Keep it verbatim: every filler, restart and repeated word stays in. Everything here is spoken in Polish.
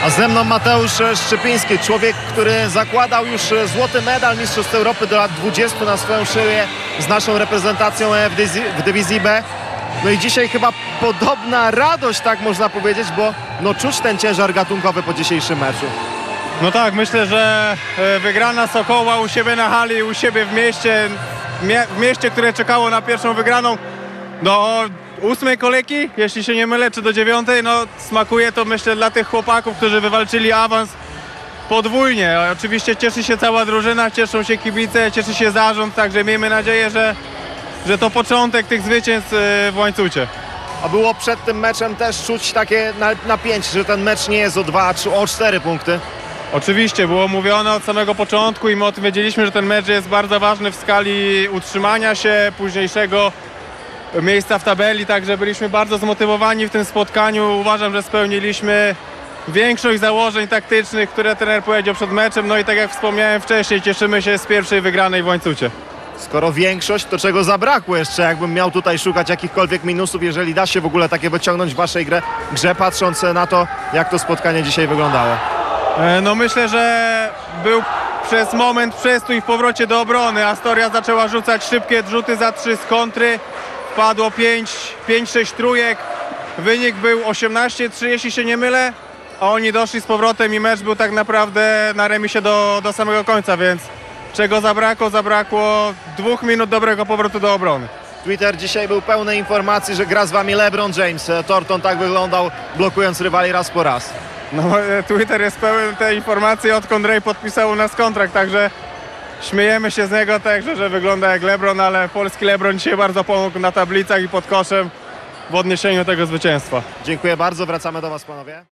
A ze mną Mateusz Szczypiński, człowiek, który zakładał już złoty medal Mistrzostw Europy do lat dwudziestu na swoją szyję z naszą reprezentacją w dywizji, w dywizji B. No i dzisiaj chyba podobna radość, tak można powiedzieć, bo no czuć ten ciężar gatunkowy po dzisiejszym meczu. No tak, myślę, że wygrana Sokoła u siebie na hali, u siebie w mieście, w mieście, które czekało na pierwszą wygraną do ósmej kolejki, jeśli się nie mylę, czy do dziewiątej, no smakuje to, myślę, dla tych chłopaków, którzy wywalczyli awans podwójnie. Oczywiście cieszy się cała drużyna, cieszą się kibice, cieszy się zarząd, także miejmy nadzieję, że, że to początek tych zwycięstw w łańcucie. A było przed tym meczem też czuć takie napięcie, że ten mecz nie jest o dwa, czy o cztery punkty? Oczywiście, było mówione od samego początku i my o tym wiedzieliśmy, że ten mecz jest bardzo ważny w skali utrzymania się, późniejszego miejsca w tabeli, także byliśmy bardzo zmotywowani w tym spotkaniu. Uważam, że spełniliśmy większość założeń taktycznych, które trener powiedział przed meczem. No i tak jak wspomniałem wcześniej, cieszymy się z pierwszej wygranej w łańcucie. Skoro większość, to czego zabrakło jeszcze, jakbym miał tutaj szukać jakichkolwiek minusów, jeżeli da się w ogóle takie wyciągnąć w waszej grze, grze patrząc na to, jak to spotkanie dzisiaj wyglądało? No myślę, że był przez moment przestój w powrocie do obrony. Astoria zaczęła rzucać szybkie rzuty za trzy z kontry. Padło pięć sześć trójek. Wynik był osiemnaście trzy, jeśli się nie mylę. A oni doszli z powrotem i mecz był tak naprawdę na remisie do, do samego końca, więc czego zabrakło? Zabrakło dwóch minut dobrego powrotu do obrony. Twitter dzisiaj był pełny informacji, że gra z wami LeBron James. Thornton tak wyglądał, blokując rywali raz po raz. No, Twitter jest pełen tej informacji, odkąd Ray podpisał u nas kontrakt, także śmiejemy się z niego także, że wygląda jak LeBron, ale polski LeBron dzisiaj bardzo pomógł na tablicach i pod koszem w odniesieniu do tego zwycięstwa. Dziękuję bardzo, wracamy do was, panowie.